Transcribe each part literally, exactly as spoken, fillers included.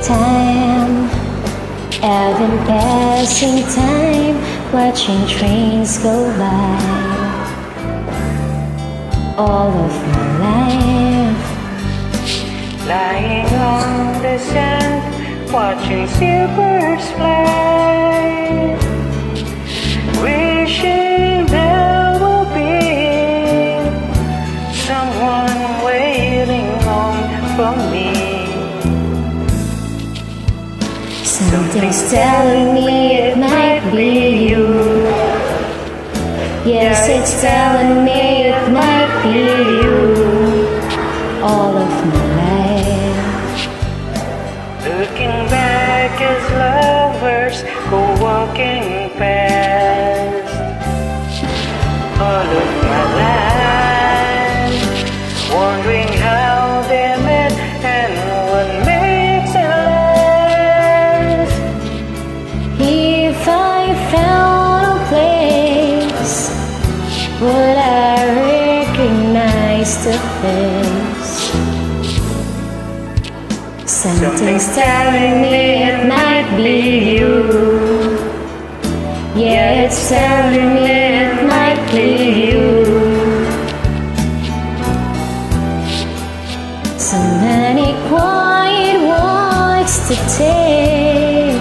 time. I've been passing time, watching trains go by. All of my life, lying on the sand, watching seabirds fly, wishing there will be someone waiting on for me. Something's telling me it might be you. Yes, it's telling me it might be you. All of my life, looking back as lovers go walking past. All of my life, wondering how they met and what makes it last. if I found a place, would I recognize the face? Something's telling me it might be you. Yeah, it's telling me it might be you. So many quiet walks to take,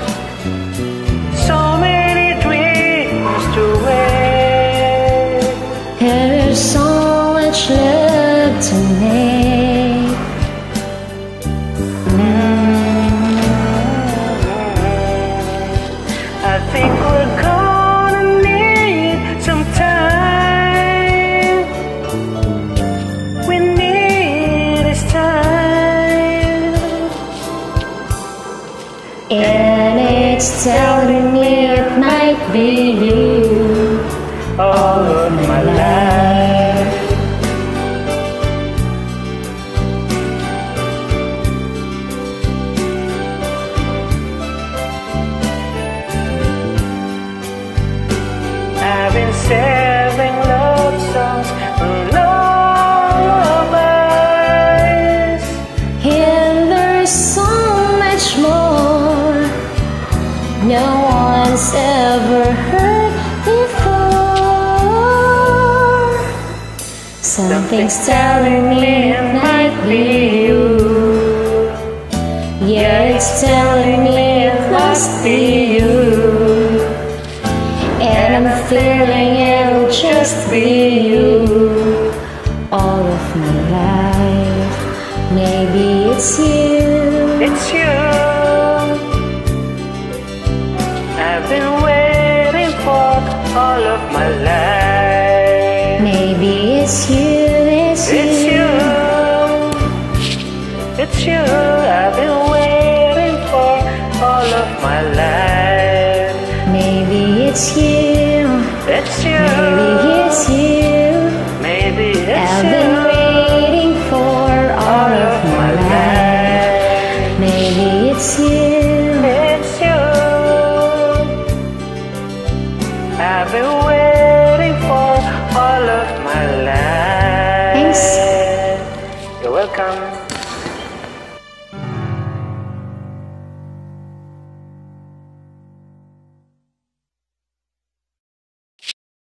So many dreams to wake, and there's so much love to make. I think we're gonna need some time. We need this time. And it's telling me it might be you. All of my life, I've been saving love songs, lullabies, And there's so much more no one's ever heard before. Something's telling me it might be you. Yeah, it's telling me it must be you. And I'm feeling it'll just be you. All of my life, maybe it's you. it's you. I've been waiting for all of my life. Maybe it's you, it's, It's you. you, it's you. I've been waiting for all of my life. Maybe it's you, It's you, maybe it's you. maybe it's I've you. been waiting for all of my life. Maybe it's you. It's you. I've been waiting for all of my life. Thanks. You're welcome.